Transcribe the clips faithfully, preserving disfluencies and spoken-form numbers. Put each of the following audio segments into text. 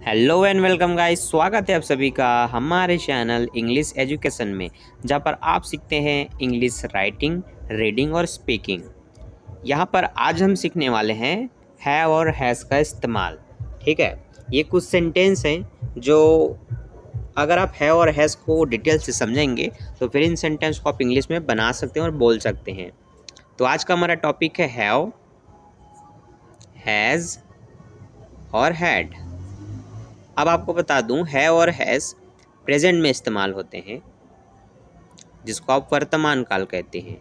Hello and welcome guys, स्वागत है आप सभी का हमारे चैनल इंग्लिश एजुकेशन में, जहां पर आप सीखते हैं इंग्लिश राइटिंग, रीडिंग और स्पीकिंग। यहां पर आज हम सीखने वाले हैं हैव और हैज़ का इस्तेमाल। ठीक है, ये कुछ सेंटेंस हैं जो अगर आप हैव और हैज़ को डिटेल से समझेंगे तो फिर इन सेंटेंस को आप इंग्लिश में बना सकते हैं और बोल सकते हैं। तो आज का हमारा टॉपिक है हैव, हैज़ और हैड। अब आपको बता दूं, है और हैज़ प्रेजेंट में इस्तेमाल होते हैं, जिसको आप वर्तमान काल कहते हैं।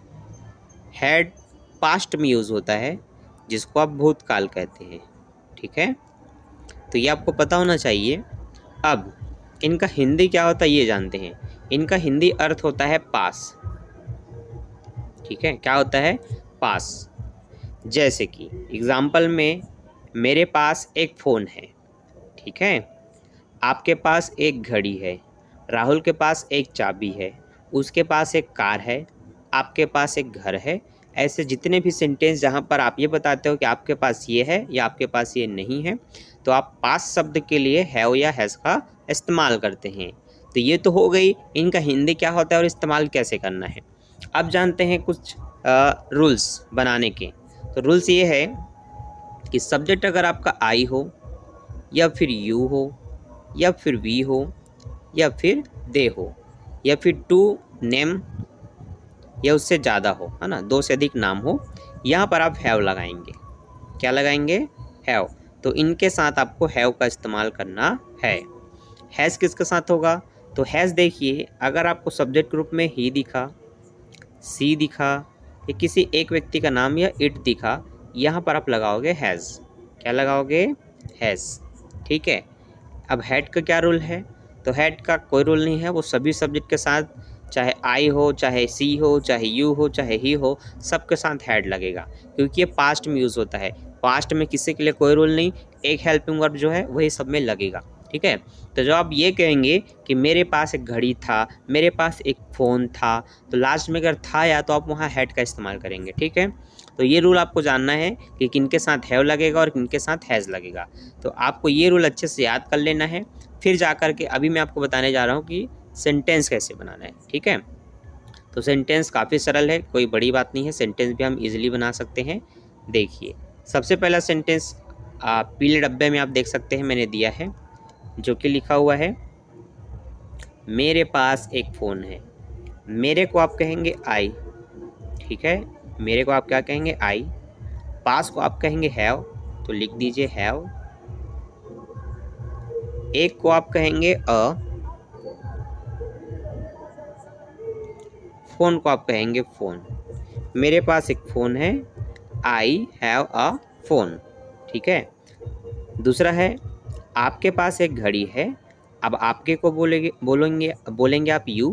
हैड पास्ट में यूज़ होता है, जिसको आप भूतकाल कहते हैं। ठीक है, तो ये आपको पता होना चाहिए। अब इनका हिंदी क्या होता है ये जानते हैं। इनका हिंदी अर्थ होता है पास। ठीक है, क्या होता है? पास। जैसे कि एग्जाम्पल में, मेरे पास एक फ़ोन है। ठीक है, आपके पास एक घड़ी है, राहुल के पास एक चाबी है, उसके पास एक कार है, आपके पास एक घर है। ऐसे जितने भी सेंटेंस जहाँ पर आप ये बताते हो कि आपके पास ये है या आपके पास ये नहीं है, तो आप पास शब्द के लिए हैव या हैज़ का इस्तेमाल करते हैं। तो ये तो हो गई इनका हिंदी क्या होता है और इस्तेमाल कैसे करना है। अब जानते हैं कुछ रूल्स बनाने के। तो रूल्स ये है कि सब्जेक्ट अगर आपका आई हो या फिर यू हो या फिर वी हो या फिर दे हो या फिर टू नेम या उससे ज़्यादा हो, है ना, दो से अधिक नाम हो, यहाँ पर आप हैव लगाएंगे। क्या लगाएंगे? हैव। तो इनके साथ आपको हैव का इस्तेमाल करना है। हैज़ किसके साथ होगा? तो हैज़ देखिए, अगर आपको सब्जेक्ट ग्रुप में ही दिखा, सी दिखा या किसी एक व्यक्ति का नाम या इट दिखा, यहाँ पर आप लगाओगे हैज़। क्या लगाओगे? हैज़। ठीक है। अब हैड का क्या रूल है? तो हैड का कोई रूल नहीं है, वो सभी सब्जेक्ट के साथ, चाहे आई हो, चाहे सी हो, चाहे यू हो, चाहे ही हो, सबके साथ हैड लगेगा, क्योंकि ये पास्ट में यूज़ होता है। पास्ट में किसी के लिए कोई रूल नहीं, एक हेल्पिंग वर्ब जो है वही सब में लगेगा। ठीक है, तो जब आप ये कहेंगे कि मेरे पास एक घड़ी था, मेरे पास एक फ़ोन था, तो लास्ट में अगर था या तो आप वहाँ हैड का इस्तेमाल करेंगे। ठीक है, तो ये रूल आपको जानना है कि किनके साथ हैव लगेगा और किनके साथ हैज़ लगेगा। तो आपको ये रूल अच्छे से याद कर लेना है, फिर जाकर के अभी मैं आपको बताने जा रहा हूँ कि सेंटेंस कैसे बनाना है। ठीक है, तो सेंटेंस काफ़ी सरल है, कोई बड़ी बात नहीं है, सेंटेंस भी हम इजीली बना सकते हैं। देखिए, सबसे पहला सेंटेंस पीले डब्बे में आप देख सकते हैं, मैंने दिया है, जो कि लिखा हुआ है मेरे पास एक फ़ोन है। मेरे को आप कहेंगे आई। ठीक है, मेरे को आप क्या कहेंगे? आई। पास को आप कहेंगे हैव, तो लिख दीजिए हैव। एक को आप कहेंगे अ, फ़ोन को आप कहेंगे फ़ोन। मेरे पास एक फ़ोन है, आई हैव अ फ़ोन। ठीक है, दूसरा है आपके पास एक घड़ी है। अब आपके को बोलेंगे बोलेंगे बोलेंगे आप यू,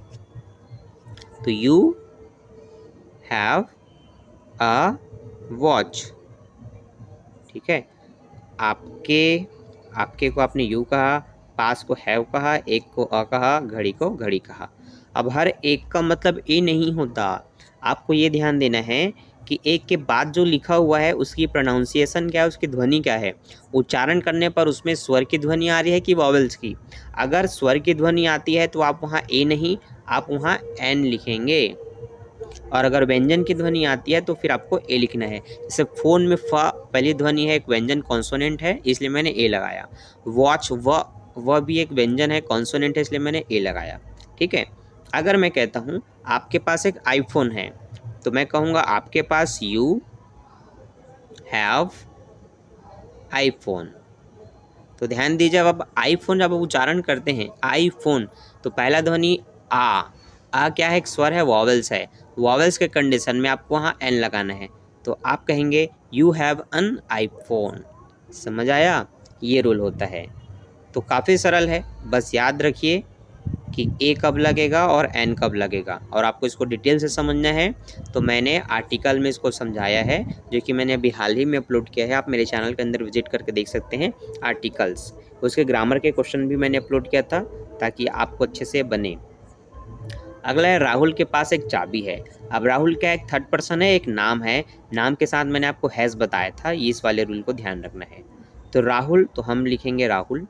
तो यू हैव अ वॉच। ठीक है, आपके आपके को आपने यू कहा, पास को हैव कहा, एक को अ कहा, घड़ी को घड़ी कहा। अब हर एक का मतलब ए नहीं होता, आपको ये ध्यान देना है कि एक के बाद जो लिखा हुआ है उसकी प्रोनाउंसिएशन क्या है, उसकी ध्वनि क्या है। उच्चारण करने पर उसमें स्वर की ध्वनि आ रही है कि वॉवेल्स की। अगर स्वर की ध्वनि आती है तो आप वहाँ ए नहीं, आप वहाँ एन लिखेंगे, और अगर व्यंजन की ध्वनि आती है तो फिर आपको ए लिखना है। जैसे फ़ोन में फ पहली ध्वनि है, एक व्यंजन कॉन्सोनेंट है, इसलिए मैंने ए लगाया। वॉच व वह भी एक व्यंजन है, कॉन्सोनेंट है, इसलिए मैंने ए लगाया। ठीक है, अगर मैं कहता हूँ आपके पास एक आईफोन है, तो मैं कहूँगा आपके पास यू हैव आईफोन। तो ध्यान दीजिए, अब आईफोन जब आप उच्चारण करते हैं आईफोन, तो पहला ध्वनि आ। आ क्या है? एक स्वर है, वॉवेल्स है। वॉवेल्स के कंडीशन में आपको वहाँ एन लगाना है, तो आप कहेंगे यू हैव एन आईफोन। समझ आया? ये रूल होता है। तो काफ़ी सरल है, बस याद रखिए कि ए कब लगेगा और एन कब लगेगा, और आपको इसको डिटेल से समझना है तो मैंने आर्टिकल में इसको समझाया है, जो कि मैंने अभी हाल ही में अपलोड किया है। आप मेरे चैनल के अंदर विजिट करके देख सकते हैं आर्टिकल्स। उसके ग्रामर के क्वेश्चन भी मैंने अपलोड किया था, ताकि आपको अच्छे से बने। अगला है राहुल के पास एक चाबी है। अब राहुल क्या एक थर्ड पर्सन है, एक नाम है, नाम के साथ मैंने आपको हैज़ बताया था, ये इस वाले रूल को ध्यान रखना है। तो राहुल, तो हम लिखेंगे राहुल।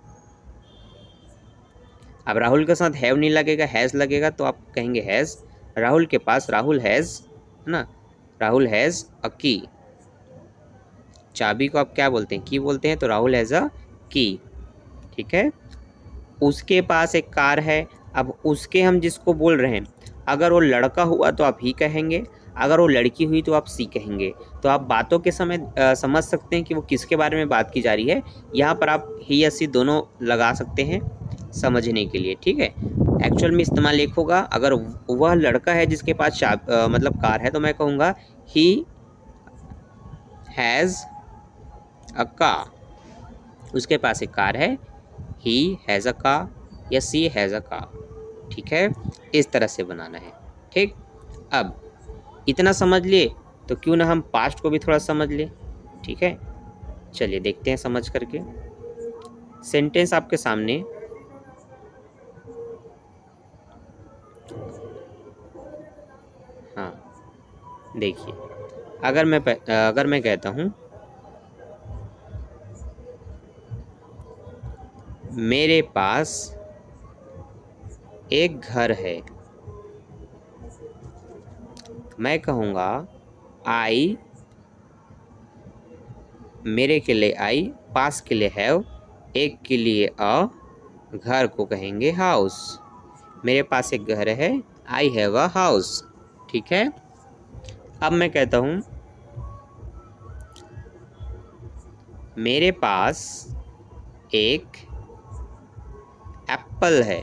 अब राहुल के साथ हैव नहीं लगेगा, हैज़ लगेगा, तो आप कहेंगे हैज़। राहुल के पास, राहुल हैज़, है ना, राहुल हैज़ अ की। चाबी को आप क्या बोलते हैं? की बोलते हैं, तो राहुल हैज़ अ की। ठीक है। उसके पास एक कार है। अब उसके हम जिसको बोल रहे हैं, अगर वो लड़का हुआ तो आप ही कहेंगे, अगर वो लड़की हुई तो आप सी कहेंगे। तो आप बातों के समय आ, समझ सकते हैं कि वो किसके बारे में बात की जा रही है। यहाँ पर आप ही या सी दोनों लगा सकते हैं समझने के लिए। ठीक है। एक्चुअल में इस्तेमाल एक होगा, अगर वह लड़का है जिसके पास चाब आ, मतलब कार है, तो मैं कहूँगा ही हैज़ अ कार। उसके पास एक कार है, ही हैज़ अ कार या सी हैज़ अ कार। ठीक है, इस तरह से बनाना है। ठीक, अब इतना समझ लिए तो क्यों ना हम पास्ट को भी थोड़ा समझ ले। ठीक है, चलिए देखते हैं समझ करके। सेंटेंस आपके सामने, हाँ देखिए, अगर मैं अगर मैं कहता हूँ मेरे पास एक घर है, मैं कहूँगा आई, मेरे के लिए आई, पास के लिए हैव, एक के लिए अ, घर को कहेंगे हाउस। मेरे पास एक घर है, आई हैव अ हाउस। ठीक है। अब मैं कहता हूँ मेरे पास एक एप्पल है।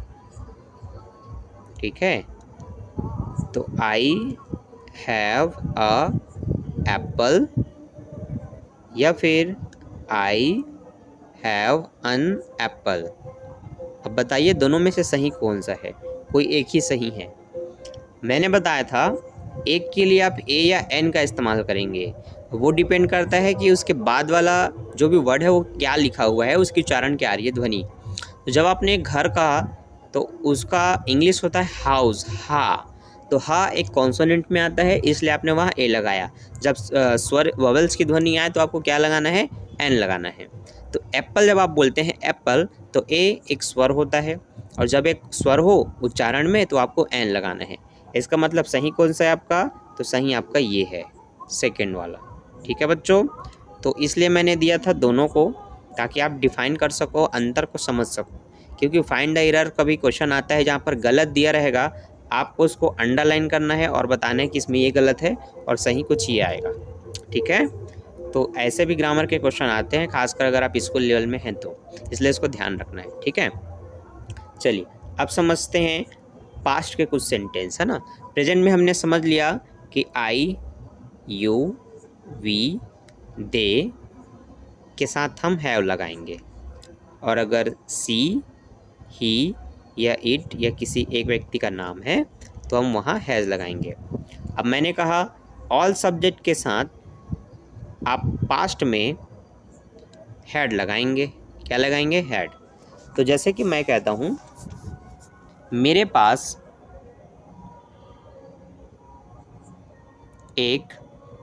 ठीक है, तो आई हैव अ एप्पल, या फिर आई हैव अन एप्पल। अब बताइए दोनों में से सही कौन सा है? कोई एक ही सही है। मैंने बताया था एक के लिए आप ए या एन का इस्तेमाल करेंगे, वो डिपेंड करता है कि उसके बाद वाला जो भी वर्ड है वो क्या लिखा हुआ है, उसकी उच्चारण क्या आ रही है, ध्वनि। तो जब आपने घर कहा तो उसका इंग्लिश होता है हाउस, हा, तो हा एक कॉन्सोनेंट में आता है, इसलिए आपने वहाँ ए लगाया। जब स्वर ववेल्स की ध्वनि आए तो आपको क्या लगाना है? एन लगाना है। तो एप्पल जब आप बोलते हैं एप्पल, तो ए एक स्वर होता है, और जब एक स्वर हो उच्चारण में तो आपको एन लगाना है। इसका मतलब सही कौन सा है आपका? तो सही आपका ये है, सेकेंड वाला। ठीक है बच्चों, तो इसलिए मैंने दिया था दोनों को, ताकि आप डिफाइन कर सको, अंतर को समझ सको। क्योंकि फाइंड द एरर कभी क्वेश्चन आता है जहाँ पर गलत दिया रहेगा, आपको उसको अंडरलाइन करना है और बताना है कि इसमें ये गलत है और सही कुछ ये आएगा। ठीक है, तो ऐसे भी ग्रामर के क्वेश्चन आते हैं, खासकर अगर आप स्कूल लेवल में हैं तो, इसलिए इसको ध्यान रखना है। ठीक है, चलिए अब समझते हैं पास्ट के कुछ सेंटेंस, है ना। प्रेजेंट में हमने समझ लिया कि आई, यू, वी, दे के साथ हम हैव लगाएंगे, और अगर सी, ही या इट या किसी एक व्यक्ति का नाम है तो हम वहाँ हैज़ लगाएंगे। अब मैंने कहा ऑल सब्जेक्ट के साथ आप पास्ट में हैड लगाएंगे। क्या लगाएंगे? हैड। तो जैसे कि मैं कहता हूँ मेरे पास एक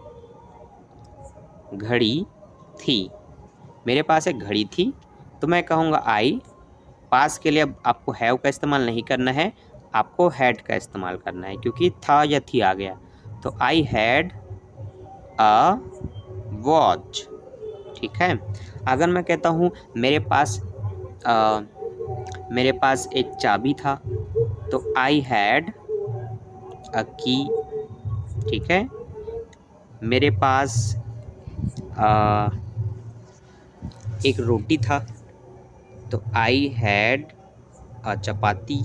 घड़ी थी, मेरे पास एक घड़ी थी, तो मैं कहूँगा आई, पास के लिए अब आपको हैव का इस्तेमाल नहीं करना है, आपको हैड का इस्तेमाल करना है, क्योंकि था या थी आ गया। तो आई हैड अ वॉच। ठीक है। अगर मैं कहता हूँ मेरे पास आ, मेरे पास एक चाबी था, तो आई हैड अ की। ठीक है। मेरे पास आ, एक रोटी था, तो आई हैड अ चपाती।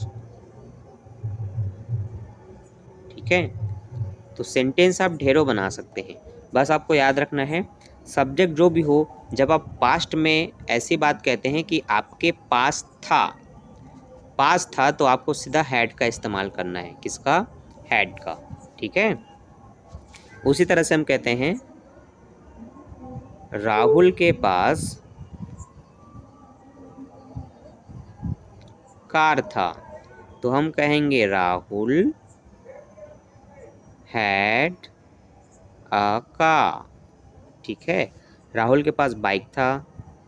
ठीक है। तो सेंटेंस आप ढेरों बना सकते हैं, बस आपको याद रखना है सब्जेक्ट जो भी हो, जब आप पास्ट में ऐसी बात कहते हैं कि आपके पास था, पास था, तो आपको सीधा हैड का इस्तेमाल करना है। किसका? हैड का। ठीक है। उसी तरह से हम कहते हैं राहुल के पास कार था, तो हम कहेंगे राहुल हैड अ कार। ठीक है। राहुल के पास बाइक था,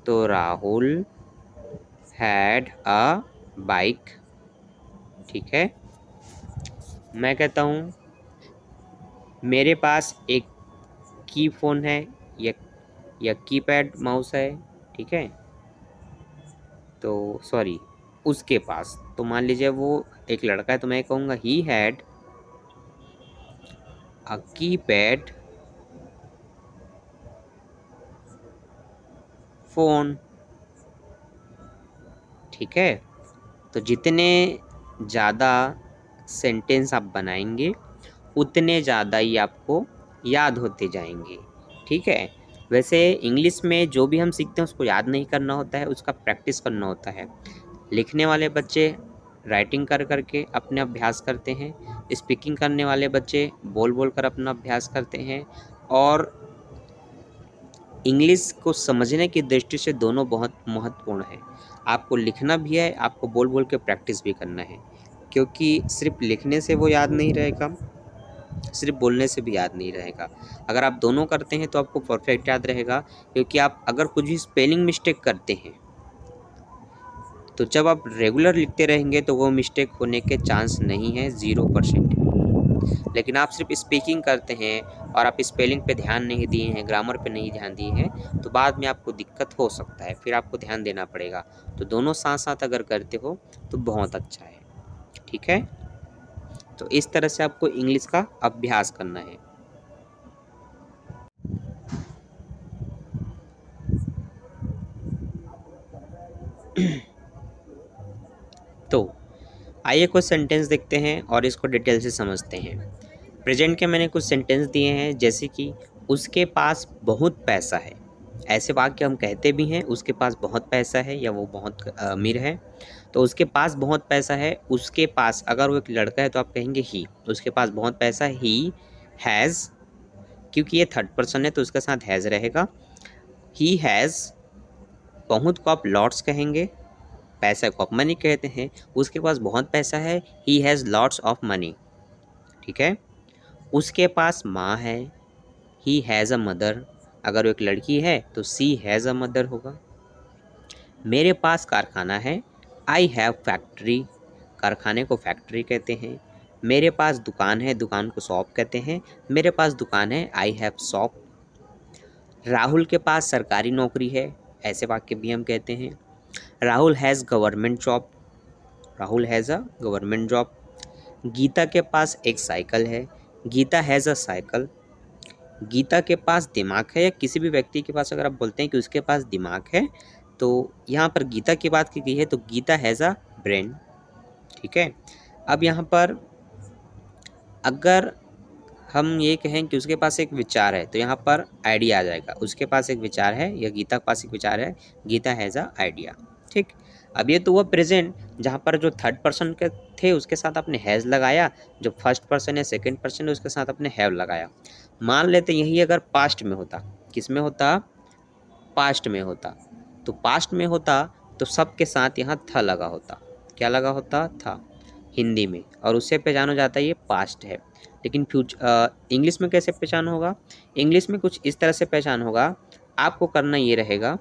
तो राहुल हैड अ बाइक। ठीक है। मैं कहता हूँ मेरे पास एक की फ़ोन है या या कीपैड माउस है। ठीक है। तो सॉरी, उसके पास, तो मान लीजिए वो एक लड़का है, तो मैं कहूँगा he had a keypad phone. ठीक है। तो जितने ज़्यादा सेंटेंस आप बनाएंगे उतने ज़्यादा ही आपको याद होते जाएंगे। ठीक है। वैसे इंग्लिश में जो भी हम सीखते हैं उसको याद नहीं करना होता है, उसका प्रैक्टिस करना होता है। लिखने वाले बच्चे राइटिंग कर करके अपने अभ्यास करते हैं, स्पीकिंग करने वाले बच्चे बोल बोल कर अपना अभ्यास करते हैं, और इंग्लिश को समझने की दृष्टि से दोनों बहुत महत्वपूर्ण है। आपको लिखना भी है, आपको बोल बोल के प्रैक्टिस भी करना है, क्योंकि सिर्फ लिखने से वो याद नहीं रहेगा, सिर्फ बोलने से भी याद नहीं रहेगा। अगर आप दोनों करते हैं तो आपको परफेक्ट याद रहेगा, क्योंकि आप अगर कुछ भी स्पेलिंग मिस्टेक करते हैं तो जब आप रेगुलर लिखते रहेंगे तो वो मिस्टेक होने के चांस नहीं है, ज़ीरो परसेंट। लेकिन आप सिर्फ स्पीकिंग करते हैं और आप स्पेलिंग पे ध्यान नहीं दिए हैं, ग्रामर पे नहीं ध्यान दिए हैं, तो बाद में आपको दिक्कत हो सकता है, फिर आपको ध्यान देना पड़ेगा। तो दोनों साथ साथ अगर करते हो तो बहुत अच्छा है। ठीक है। तो इस तरह से आपको इंग्लिश का अभ्यास करना है। तो आइए कुछ सेंटेंस देखते हैं और इसको डिटेल से समझते हैं। प्रेजेंट के मैंने कुछ सेंटेंस दिए हैं, जैसे कि उसके पास बहुत पैसा है। ऐसे वाक्य हम कहते भी हैं, उसके पास बहुत पैसा है या वो बहुत अमीर है। तो उसके पास बहुत पैसा है, उसके पास अगर वो एक लड़का है तो आप कहेंगे ही। उसके पास बहुत पैसा है, ही हैज़, क्योंकि ये थर्ड पर्सन है तो उसके साथ हैज़ रहेगा। ही हैज़, बहुत को आप लॉट्स कहेंगे, पैसा को आप मनी कहते हैं। उसके पास बहुत पैसा है, he has lots of money. ठीक है। उसके पास माँ है, ही हैज़ अ मदर। अगर वो एक लड़की है तो सी हैज़ अ मदर होगा। मेरे पास कारखाना है, आई हैव फैक्ट्री। कारखाने को फैक्ट्री कहते हैं। मेरे पास दुकान है, दुकान को शॉप कहते हैं। मेरे पास दुकान है, आई हैव शॉप। राहुल के पास सरकारी नौकरी है, ऐसे वाक्य भी हम कहते हैं। Rahul has government job. Rahul has a government job. Geeta के पास एक साइकिल है, Geeta has a cycle. Gita के पास दिमाग है, या किसी भी व्यक्ति के पास अगर आप बोलते हैं कि उसके पास दिमाग है, तो यहाँ पर गीता की बात की गई है, तो गीता हैज़ अ ब्रेन। ठीक है। अब यहाँ पर अगर हम ये कहें कि उसके पास एक विचार है, तो यहाँ पर आइडिया आ जाएगा। उसके पास एक विचार है या गीता के पास एक विचार है, गीता हैज़ अ आइडिया। ठीक। अब ये तो हुआ प्रेजेंट, जहाँ पर जो थर्ड पर्सन के थे उसके साथ आपने हैज़ लगाया, जो फर्स्ट पर्सन है सेकंड पर्सन है उसके साथ आपने हैव लगाया। मान लेते यही अगर पास्ट में होता, किस में होता, पास्ट में होता, तो पास्ट में होता तो सबके साथ यहाँ था लगा होता। क्या लगा होता, था, हिंदी में, और उससे पहचान हो जाता है ये पास्ट है। लेकिन फ्यूचर इंग्लिश में कैसे पहचान होगा, इंग्लिश में कुछ इस तरह से पहचान होगा। आपको करना ये रहेगा,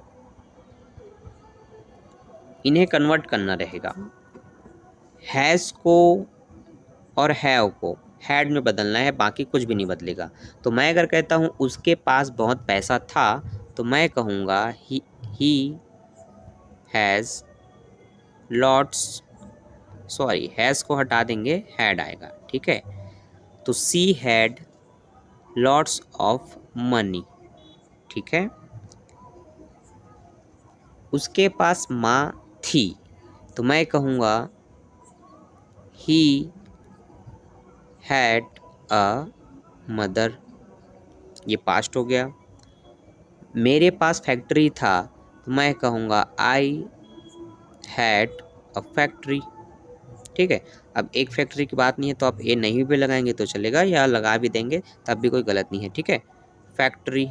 इन्हें कन्वर्ट करना रहेगा। हैज़ को और हैव को हैड में बदलना है, बाकी कुछ भी नहीं बदलेगा। तो मैं अगर कहता हूँ उसके पास बहुत पैसा था, तो मैं कहूँगा he he has lots, sorry has को हटा देंगे, हैड आएगा। ठीक है। तो she had lots of money. ठीक है। उसके पास माँ थी, तो मैं कहूँगा ही हैड अ मदर। ये पास्ट हो गया। मेरे पास फैक्ट्री था, तो मैं कहूँगा आई हैड अ फैक्ट्री। ठीक है। अब एक फैक्ट्री की बात नहीं है तो आप ए नहीं भी लगाएंगे तो चलेगा, या लगा भी देंगे तब भी कोई गलत नहीं है। ठीक है। फैक्ट्री।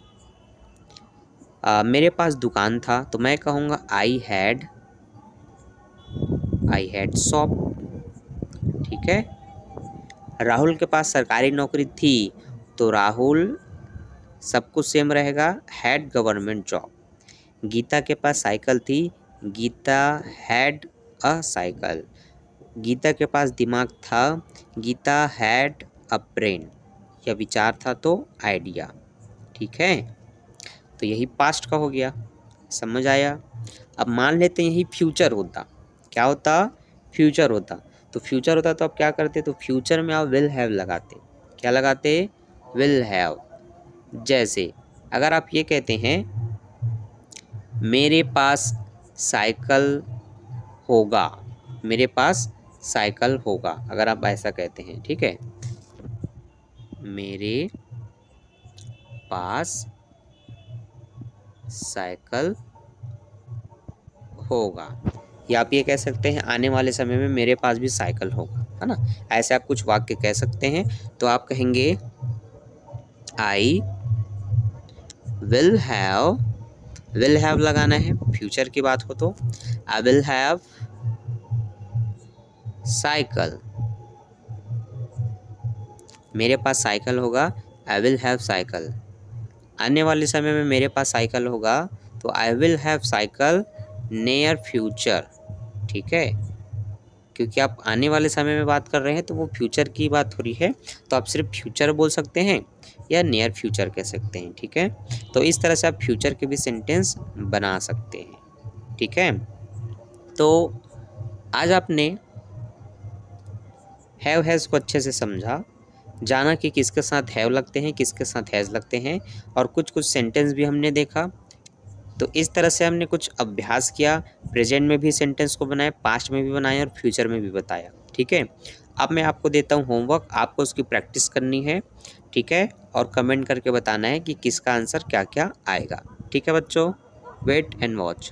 आ, मेरे पास दुकान था, तो मैं कहूँगा I had I had shop. ठीक है। राहुल के पास सरकारी नौकरी थी, तो राहुल सब कुछ सेम रहेगा, हैड गवर्नमेंट जॉब। गीता के पास साइकिल थी, Geeta had a cycle. Gita के पास दिमाग था, गीता हैड अ ब्रेन। या विचार था तो आइडिया। ठीक है, तो यही पास्ट का हो गया, समझ आया। अब मान लेते हैं यही फ्यूचर होता, क्या होता, फ्यूचर होता। तो फ्यूचर होता तो आप क्या करते, तो फ्यूचर में आप विल हैव लगाते। क्या लगाते, विल हैव। जैसे अगर आप ये कहते हैं मेरे पास साइकिल होगा, मेरे पास साइकिल होगा, अगर आप ऐसा कहते हैं, ठीक है, मेरे पास साइकिल होगा। या आप ये कह सकते हैं आने वाले समय में मेरे पास भी साइकिल होगा, है ना। ऐसे आप कुछ वाक्य कह सकते हैं। तो आप कहेंगे I will have, will have लगाना है, फ्यूचर की बात हो तो आई विल हैव साइकिल, मेरे पास साइकिल होगा, आई विल हैव साइकिल। आने वाले समय में मेरे पास साइकिल होगा, तो I will have cycle near future. ठीक है, क्योंकि आप आने वाले समय में बात कर रहे हैं तो वो फ्यूचर की बात हो रही है, तो आप सिर्फ फ्यूचर बोल सकते हैं या नियर फ्यूचर कह सकते हैं। ठीक है, तो इस तरह से आप फ्यूचर के भी सेंटेंस बना सकते हैं। ठीक है, तो आज आपने हैव हैज़ को अच्छे से समझा, जाना कि किसके साथ हैव लगते हैं, किसके साथ हैज़ लगते हैं, और कुछ कुछ सेंटेंस भी हमने देखा। तो इस तरह से हमने कुछ अभ्यास किया, प्रेजेंट में भी सेंटेंस को बनाया, पास्ट में भी बनाया और फ्यूचर में भी बताया। ठीक है, अब मैं आपको देता हूँ होमवर्क, आपको उसकी प्रैक्टिस करनी है। ठीक है, और कमेंट करके बताना है कि किसका आंसर क्या क्या आएगा। ठीक है बच्चों, वेट एंड वॉच।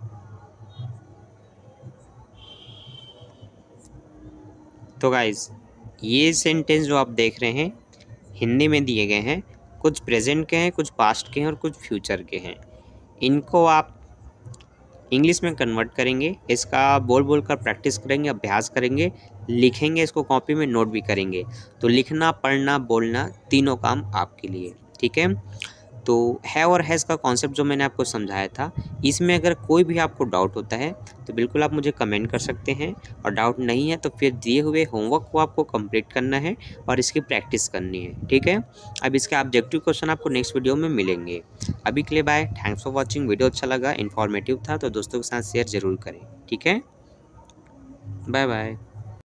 तो गाइज ये सेंटेंस जो आप देख रहे हैं हिंदी में दिए गए हैं, कुछ प्रेजेंट के हैं, कुछ पास्ट के हैं और कुछ फ्यूचर के हैं। इनको आप इंग्लिश में कन्वर्ट करेंगे, इसका बोल बोल कर प्रैक्टिस करेंगे, अभ्यास करेंगे, लिखेंगे, इसको कॉपी में नोट भी करेंगे। तो लिखना, पढ़ना, बोलना तीनों काम आपके लिए। ठीक है, तो है और हैज़ का कॉन्सेप्ट जो मैंने आपको समझाया था, इसमें अगर कोई भी आपको डाउट होता है तो बिल्कुल आप मुझे कमेंट कर सकते हैं, और डाउट नहीं है तो फिर दिए हुए होमवर्क को आपको कंप्लीट करना है और इसकी प्रैक्टिस करनी है। ठीक है, अब इसके ऑब्जेक्टिव क्वेश्चन आपको नेक्स्ट वीडियो में मिलेंगे। अभी के लिए bye, thanks for watching. Video अच्छा लगा, इन्फॉर्मेटिव था तो दोस्तों के साथ शेयर ज़रूर करें। ठीक है, बाय बाय।